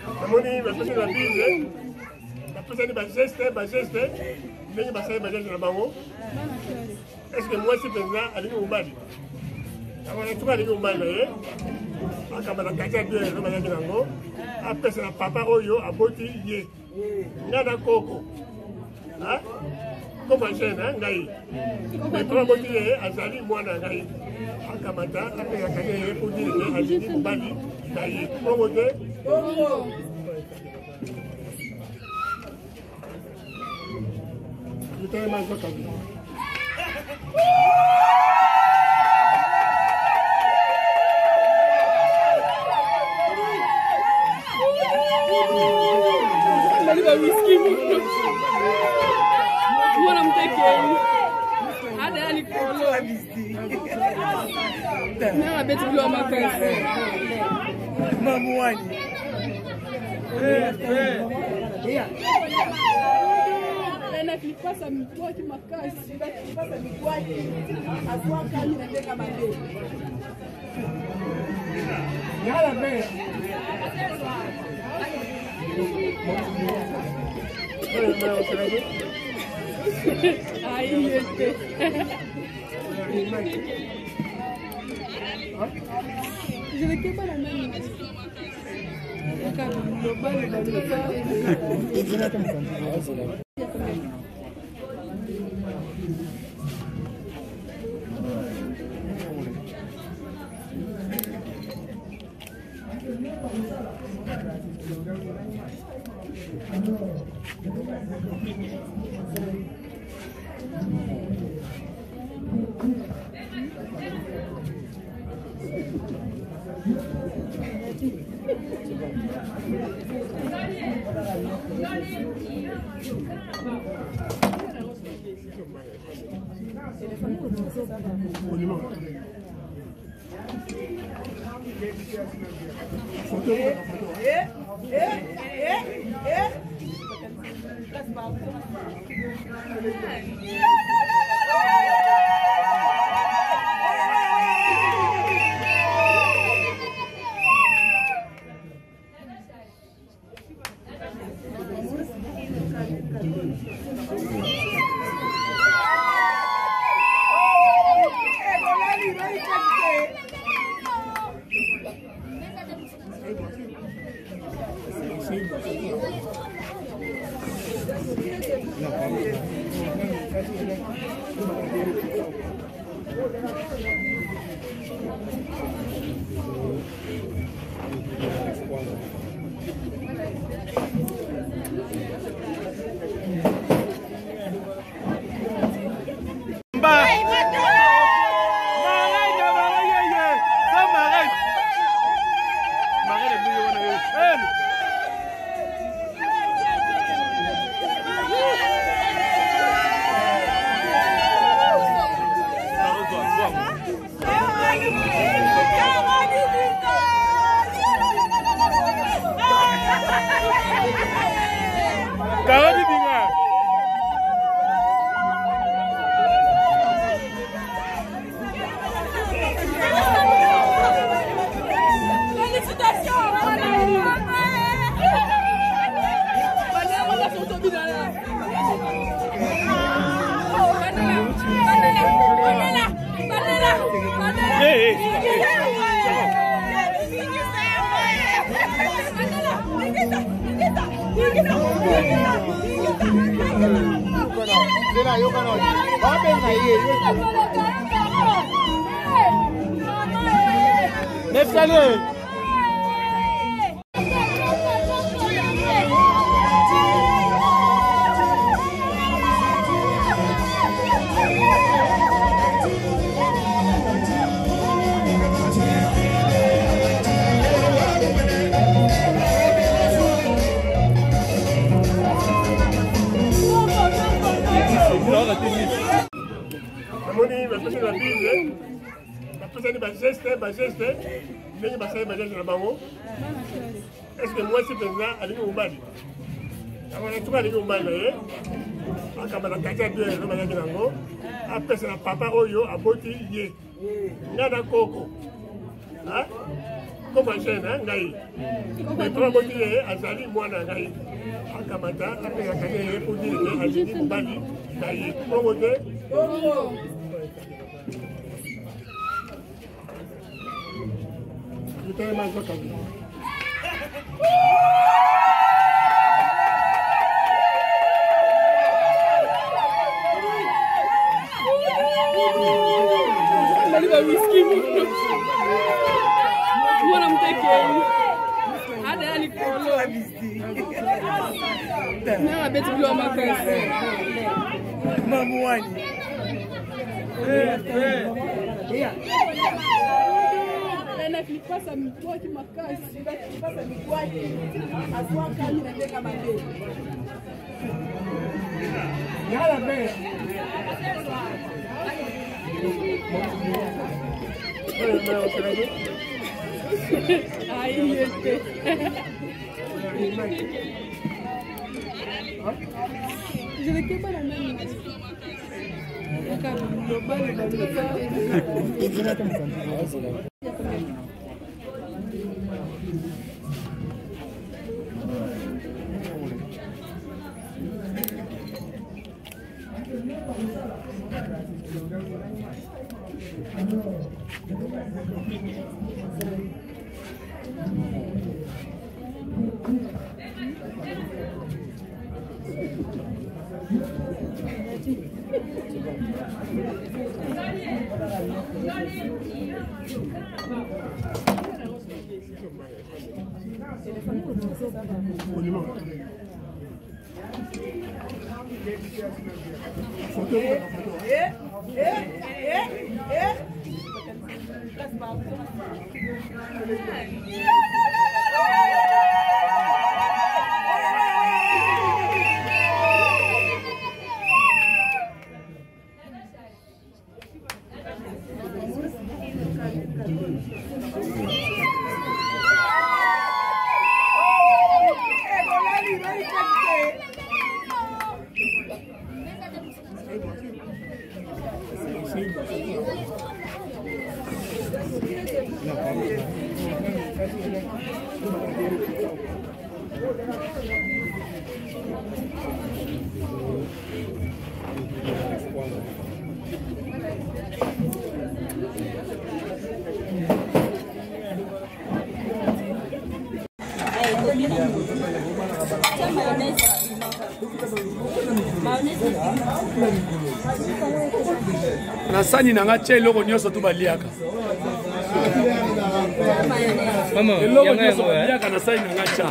namoni bapesi na bise bapesani bageste ndenge basali bageste na bango. Est-ce que mwasi mpenza alingi mobali tuka alingi mobali na ye akambata kati ya bien ezo bazaki nango apesa na papa oyo aboti ye nga na koko koko chaine ngai papa aboti ye azali mwana ngai akambata apesa kati ya ye po dire ke alingi mobali na ye kongo te Litema zokabi. Whisky. Mwana mtekeni. Ada alikolo. Na beti bilo makasi. Mamuani. Nilipasa mkwaki makasi, nilipasa mkwaki aswa kami nateka madeni. Yala be. Ai yete. Je ne sais pas la même. Namoni bapesi na bise bapesani bageste ndenge basali bageste na bango. Est-ce que mwasi mpenza alingi mobali tuka alingi mobali na ye akambata kati ya bien ezo bazaki nango apesa na papa oyo aboti ye nga na koko comme un chien, ngai. Mais trois mots dire, Azali, moi, ngai. Akamata, après, Akane, pour dire que Azali, Moubali, ngai. Comment dire? Je t'ai mal entendu. Whisky, mwana mtekeni ada alikolo na beti bilo makasi Mamwani na kilipasa mkwaki makasi kilipasa mkwaki aswa kali na teka mande yala be Ay, je ne sais pas la même. Nasani nanga che loko nyoso tu baliaka. Mama, loko nyoso baliaka nasani nanga cha.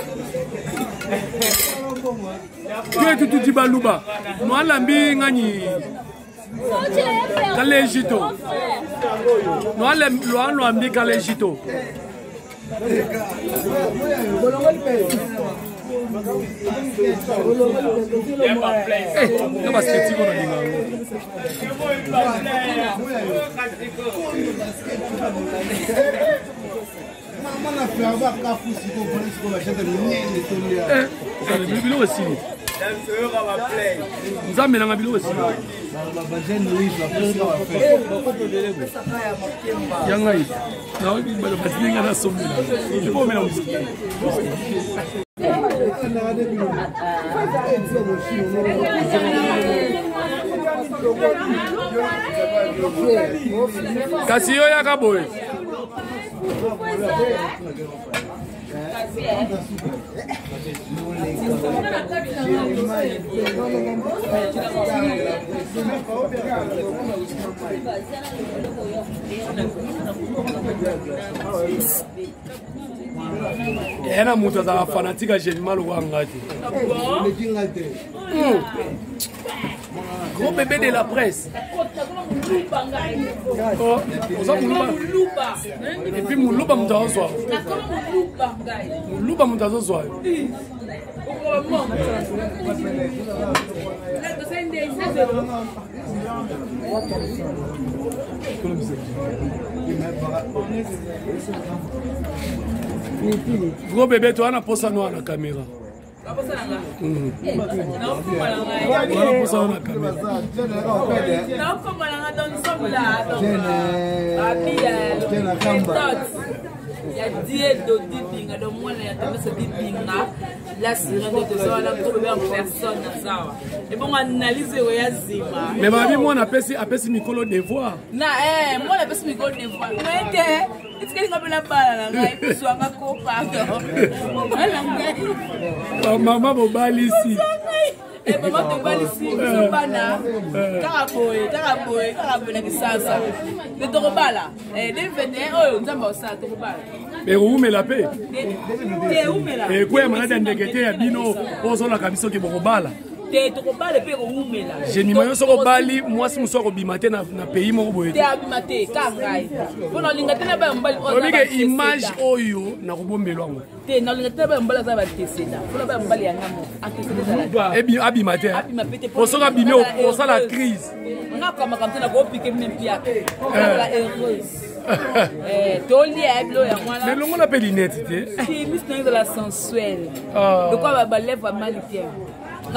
Kietu tu dibaluba. Mwala mbi ngani. Kale jito. Mwala luano ambi kale jito. Não vai ser tipo kasi yo yaka boye era mutu azala fanatique général wangati. Gros bébé de la presse. Oh, et puis Moulouba Moutazoa. Moulouba Moutazoa. Gros bébé, toi, on a posé à la caméra. ya Diego Dibinga, le moins il y a tendance Dibinga, la sirène de ça, la première personne à ça. Et bon, analyser où ya zima. Mais ma vie, moi, on appelle si Mikolo devoir. Na moi on appelle si Mikolo devoir. Mais que est-ce que tu la balle là, il faut soit ma copain. Maman Bobali ici. Eh maman Bobali ici, c'est pas na. Caraboé na kisasa. Le torobala. Devenez oh, nous avons ça torobala. Mais où met la paix? Où met la? Et quoi malade ndekete ya bino, ozo la kabiso ki borobala. J'ai mis mon sort au Bali, moi si mon sort au Bimate na pays mon boy. T'es abimate, kangai. Bon, on l'inga tena ba mbali. On dit que image oyo na robombelo ngo. T'es na l'inga tena ba mbali za ba tesena. Pour ba mbali ya ngamo. Antesena. Eh bien abimate. On sort abimé au ça la crise. On a comme quand on a go piquer même pia. La heureuse. Toli ablo ya mwana. Mais l'on appelle l'inetité. C'est Miss de la sensuelle. De quoi ba lève mal tient. Ah,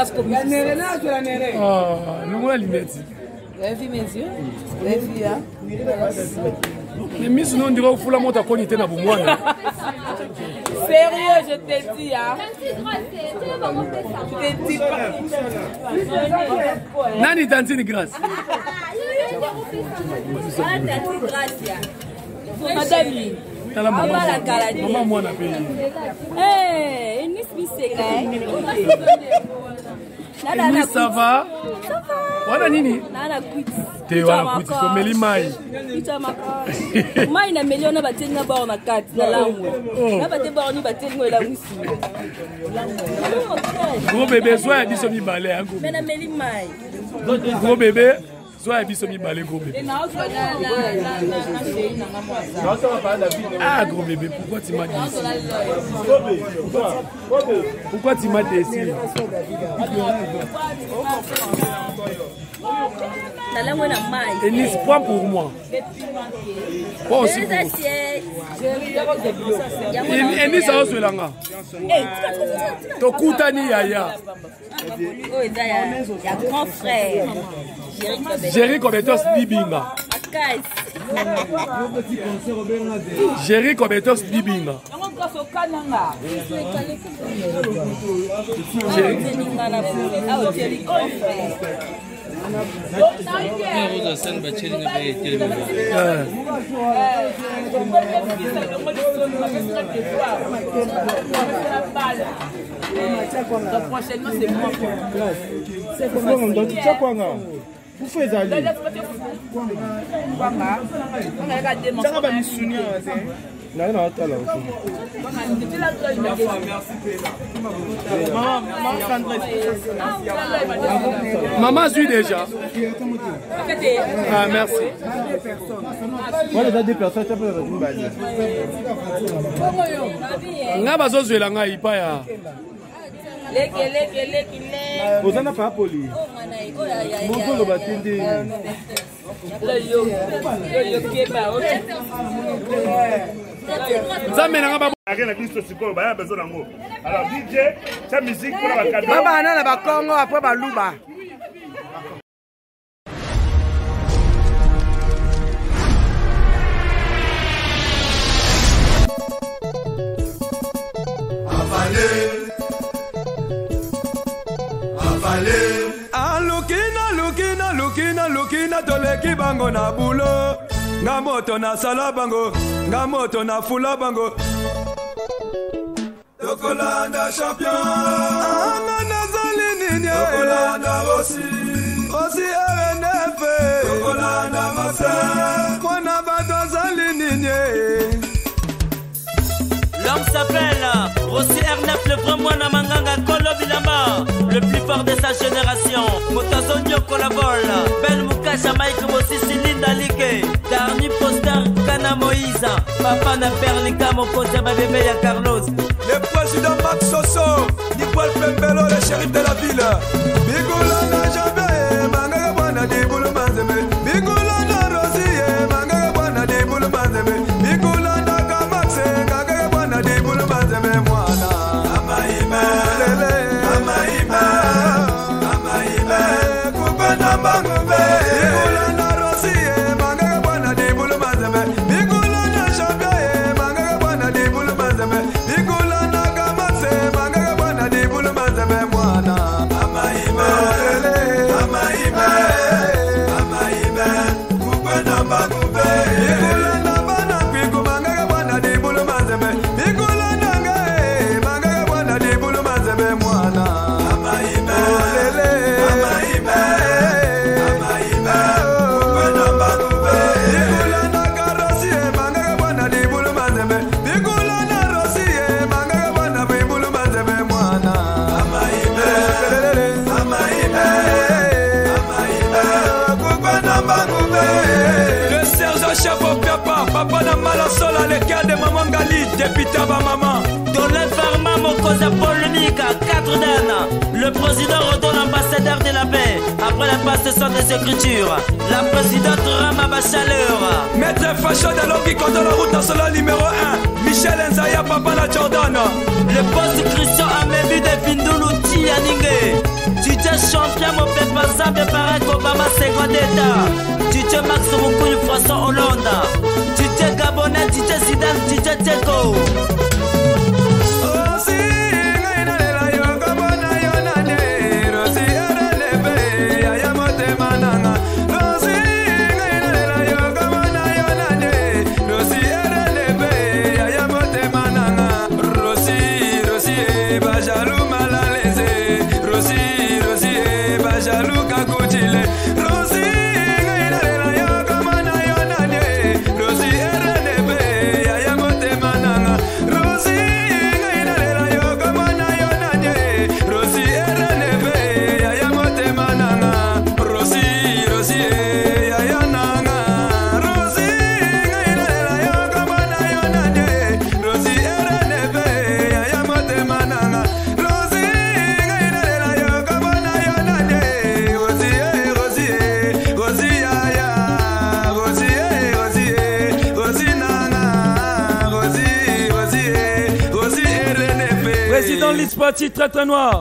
nous on a l'inetité. Vous avez vu mes yeux? Vous avez vu hein? Mais Miss non dirait au foula monta konité na bumwana. Sérieux, je te dis hein. Je te dis pas. Nani tantine grâce. Madame. Tala maman moi na pays. Eh, une spéciale. Oui, ça va? Ça va. Voilà Nini. Nana quit. Te wana quit so meli mai. Mai na meli ona batenga ba ona kati na langue. Na bate ba oni batenga la musi. Gros bébé soit biso mi balé hein gros. Mais na meli mai. Gros bébé soit biso mi balé gros bébé. Ah gros bébé, pourquoi tu m'as dit ça? Pourquoi tu m'as dit ça? Ennis, point pour moi. Pas aussi pour Ennis, ça va se langa. Tokutani Yaya. Grand frère. Jerry Kobetos Dibinga. Jerry Kobetos Dibinga. Prochainement, c'est moi. C'est quoi? Vous faites ça. Maman suit déjà. Ah, merci. Moi, les deux personnes, ça peut être une balle. Nga bazo zwela nga ipaya. Vous n'en avez pas poli. Mon va t'aider. Alors DJ, sa musique pour la cadeau. Baba na ba Congo après ba Luba. Lukina toleki bango na bulo. Nga moto na sala bango, nga moto na fula bango. Tokolanda champion. Anga nazali nini. Tokolanda Aussi RNF. Tokolanda Massa. Mwana bato zali nini. L'homme s'appelle Rossi R9, le vrai moine Manganga Kolo Bilamba, le plus fort de sa génération. Motazonio collabore, Ben Mukasha Mike Mosisi Linda Like, Darni Poster Kana Moïse, Papa na Perlika Mokotia Babeme ya Carlos. Le président Max Soso, Nicole Pembelo, le shérif de la ville. Bigoula na Jabe, Manganga Wana di Boulou Manzeme. Bigoula na Rossi, Manganga Wana di Boulou Manzeme. Bigoula na Gamaxe, Manganga Wana di Boulou Manzeme Mwana. Amaime, Amaime, Amaime, Kupana Mangube. Bigoula na Rossi, Manganga Wana di Boulou Manzeme. Bigoula na Jabe, Manganga Wana di maman Gali, député à maman. Dans l'inferma Mokoza polémique à 4 dames. Le président redonne l'ambassadeur de la paix. Après la passation des écritures, la présidente Rama Bachaleur. Maître Facho de l'homme qui conduit la route nationale numéro 1. Michel Nzaya, papa la Jordan. Le poste Christian Amébi de Bindoulou Tianingé. DJ champion mon pépé Zambe Barack Obama second état. DJ Max Moukouni François Hollande. DJ Gabonais, DJ Zidane, DJ Teko. Président Lispati, très très noir.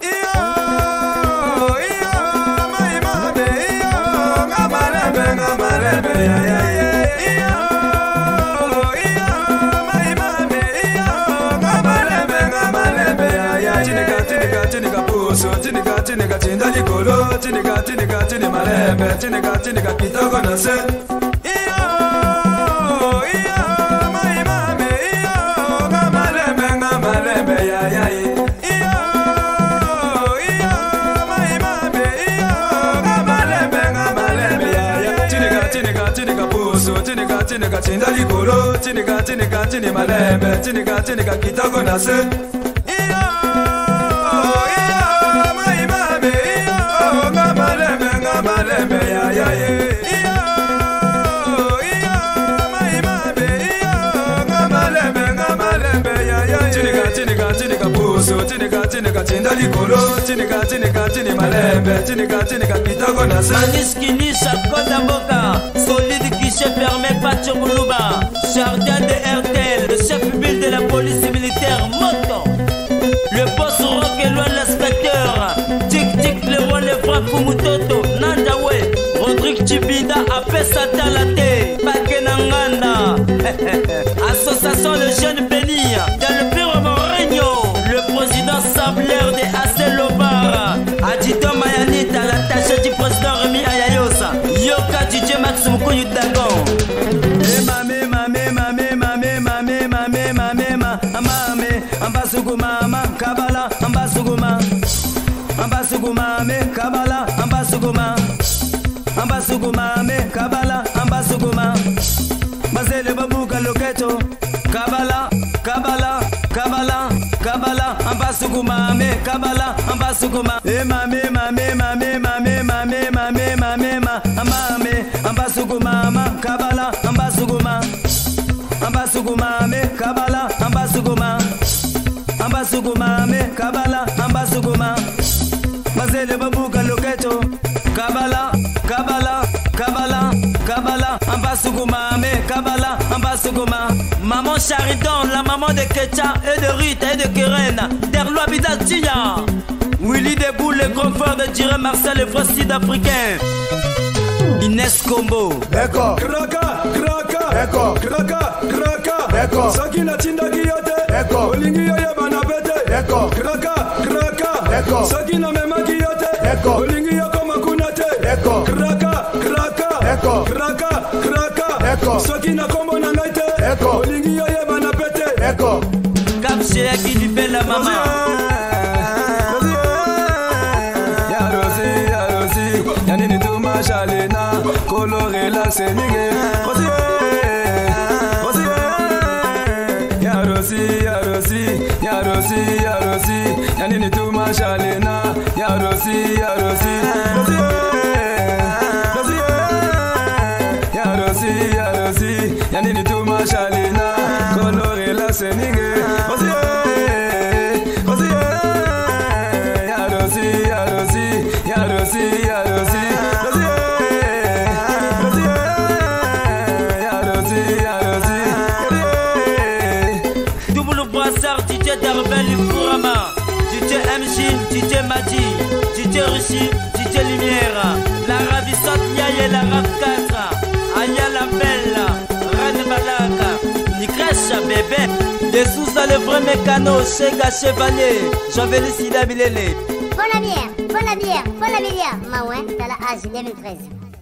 Tinda likolo, tinika tinika tini malembe, tinika tinika kitoko na se. Iyo, mai mame, iyo, ngamalembe ya ya ye. Iyo, mai mame, iyo, ngamalembe ya ya ye. Tinika tinika puso, tinika tinda likolo, tinika tini malembe, tinika kitoko na se. Maniskini Chakota Mboka, solide guichet fermé Pacho Moulouba, jardin de RTL, le chef public de la police militaire Moto, le boss rock et loin l'inspecteur, Tic Tic le roi le frère Kumutoto, Nandawe, Rodrigue Chibida, Apé Satalate, Pakenanganda, association de jeunes bénis, dans le pire Moregno, le président Sabler de Aselobar, Adito Mayanita, l'attaché du président Rémi Ayayosa, Yoka DJ Max Moukouni Dagon. Ambasuguma, Kabala, Ambasuguma, Ambasuguma, Kabala, Ambasuguma, Ambasuguma, Kabala, Ambasuguma, Basele Babuka Loketo, Kabala, Kabala, Kabala, Kabala, Ambasuguma, Kabala, Ambasuguma, Mame, Ambasuguma, Kabala, Ambasuguma, Ambasuguma, Kabala, Ambasuguma. Ambasuguma, Kabala, Ambasuguma, Mazele Babuka Loketo, Kabala, Kabala, Kabala, Kabala, Ambasuguma, Kabala, Ambasuguma. Maman Charidon, la maman de Kecha et de Rita et de Keren, Derlo Abidatia, Willy Debout, le grand frère de Thierry Marcel, le frère sud-africain, Inès Combo. D'accord, Kraka, Kraka, d'accord, Kraka, Kraka, d'accord, Sakina Tinda Guillote, d'accord, Olingi Yabana Bete, d'accord, Kraka, Kraka, d'accord, Sakina Mema Guillote, d'accord, Olingi Yakoma Kunate, d'accord, Kraka, Kraka, d'accord, Kraka, Kraka, d'accord, Sakina Kombo Nangaite, d'accord, Olingi Yabana Bete, d'accord, Cap chez qui libère la maman. Yanini Touma Chalena, coloré la sénigé, Rosier, Yarosi, Yanini Touma Chalena, Yarosi, Yarosi, Yanini Touma Chalena, seninge Double brassard, DJ Darvel Fourama, DJ MJ, DJ Madi, DJ Rishi, DJ Lumière, la ravissante Yaye, la Rav 4, Aya la Belle, Rane Malaka, Nikresha bébé, des sous à le vrai mécano, Chega Chevalier, Jovelis Ida Bilele. Bonne la bière, Maouin, dans la âge 2013.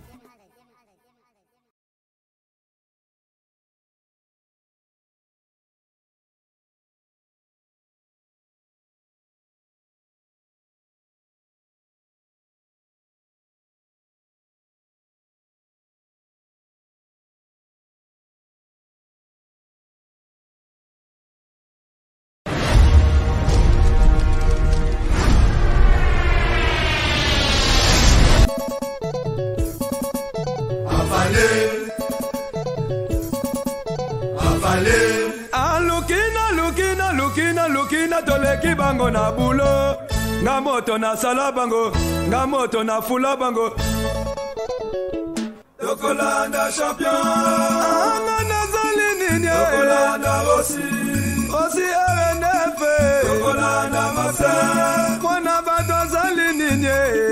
Lukina toleki bango na bulo nga moto na sala bango nga moto na fula bango Tokolanda champion Anga nazali nini Tokolanda Rossi RNF Tokolanda Massa Mwana bato zali nini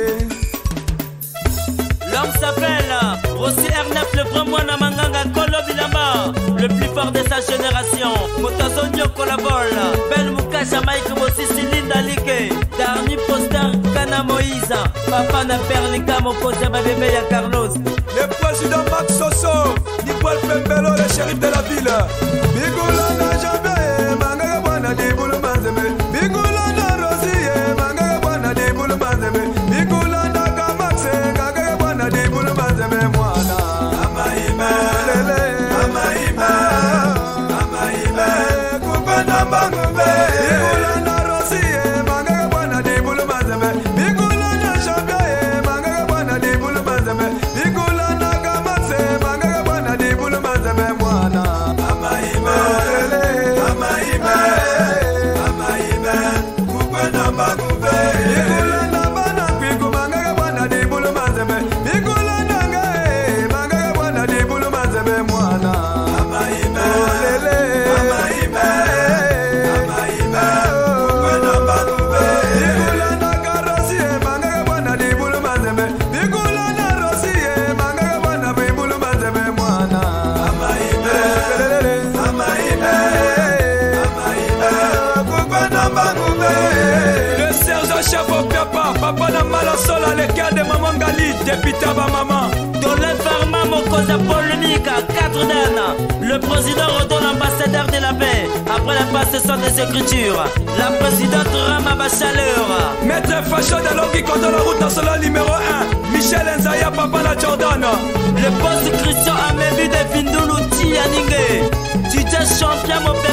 L'homme s'appelle Rossi Ernest, le vrai moine Manganga Kolo Bilamba, le plus fort de sa génération. Motazo Nyoko la Vol, Ben Mukasha Mike Mosisi Linda Like, Darni Poster Kana Moïse, Papa na Perlika Mokosa Babebe ya Carlos. Le président Max Soso, Nipol Pembelo, le shérif de la ville. Bigoula na Jambe, Manganga Bwana Dibulu Manzeme. Bigoula na Rossi, Manganga Bwana Dibulu Manzeme. Bigoula na Kamaxe, Manganga Bwana Dibulu Manzeme mwana. Amaime, Amaime, Amaime, Kupana Bangube. Bigoula na Rossi, Manganga Bwana Dibulu Manzeme. Bigoula na Jambe, Manganga Bwana Dibulu Manzeme. Bigoula na Kamaxe, Manganga Bwana Dibulu Manzeme mwana. Amaime, Amaime, Amaime, Kupana Bangube. Bigoula na Bana Kwiku, Manganga Bwana Dibulu Manzeme. Bigoula na Ngae, Manganga Bwana Dibulu Manzeme mwana. Amaime, Amaime, Amaime, Kupana Bangube. Bigoula na Karosi, Manganga Bwana Dibulu Manzeme. Bigoula na Rosi, Manganga Bwana Dibulu Manzeme mwana. Amaime, Amaime, Amaime, Kupana Bangube. Le sergent chef au papa na Malasola, le cas de Maman Gali, député à maman. Dans l'infarma Mokosa polémique à 4 danes, le président redonne l'ambassadeur de la paix après la passation des écritures. La présidente Rama Bachaleur. Maître Facho de l'homme qui conduit la route nationale numéro 1, Michel Nzaya, papa la Jordan. Le poste Christian Amebi de Findulu Tianingé. DJ champion